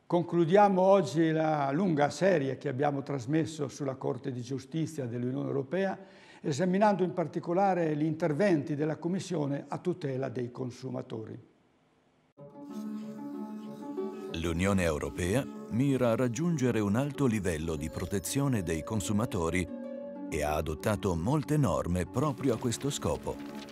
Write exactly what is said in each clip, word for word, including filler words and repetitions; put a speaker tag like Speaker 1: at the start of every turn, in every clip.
Speaker 1: Concludiamo oggi la lunga serie che abbiamo trasmesso sulla Corte di Giustizia dell'Unione Europea, esaminando in particolare gli interventi della Commissione a tutela dei consumatori.
Speaker 2: L'Unione Europea mira a raggiungere un alto livello di protezione dei consumatori e ha adottato molte norme proprio a questo scopo.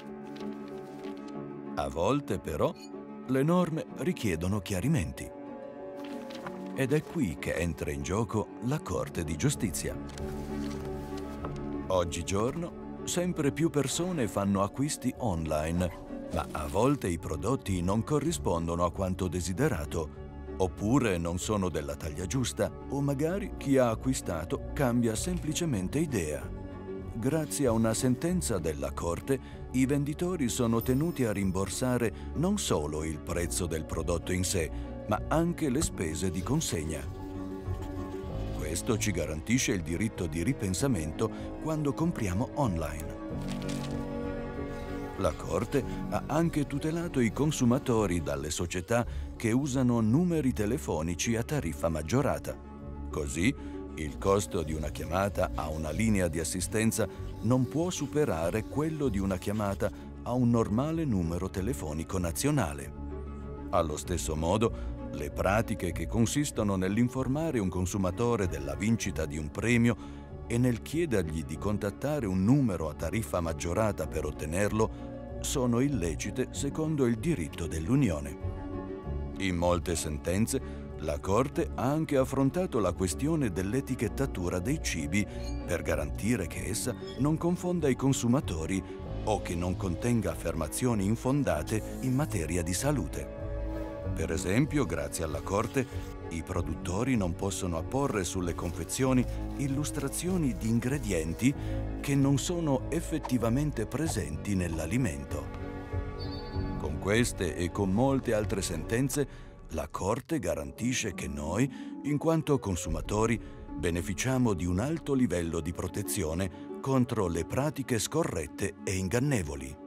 Speaker 2: A volte, però, le norme richiedono chiarimenti. Ed è qui che entra in gioco la Corte di Giustizia. Oggigiorno, sempre più persone fanno acquisti online, ma a volte i prodotti non corrispondono a quanto desiderato, oppure non sono della taglia giusta, o magari chi ha acquistato cambia semplicemente idea. Grazie a una sentenza della Corte, i venditori sono tenuti a rimborsare non solo il prezzo del prodotto in sé, ma anche le spese di consegna. Questo ci garantisce il diritto di ripensamento quando compriamo online. La Corte ha anche tutelato i consumatori dalle società che usano numeri telefonici a tariffa maggiorata. Così, il costo di una chiamata a una linea di assistenza non può superare quello di una chiamata a un normale numero telefonico nazionale. Allo stesso modo, le pratiche che consistono nell'informare un consumatore della vincita di un premio e nel chiedergli di contattare un numero a tariffa maggiorata per ottenerlo sono illecite secondo il diritto dell'Unione. In molte sentenze, la Corte ha anche affrontato la questione dell'etichettatura dei cibi per garantire che essa non confonda i consumatori o che non contenga affermazioni infondate in materia di salute. Per esempio, grazie alla Corte, i produttori non possono apporre sulle confezioni illustrazioni di ingredienti che non sono effettivamente presenti nell'alimento. Con queste e con molte altre sentenze, la Corte garantisce che noi, in quanto consumatori, beneficiamo di un alto livello di protezione contro le pratiche scorrette e ingannevoli.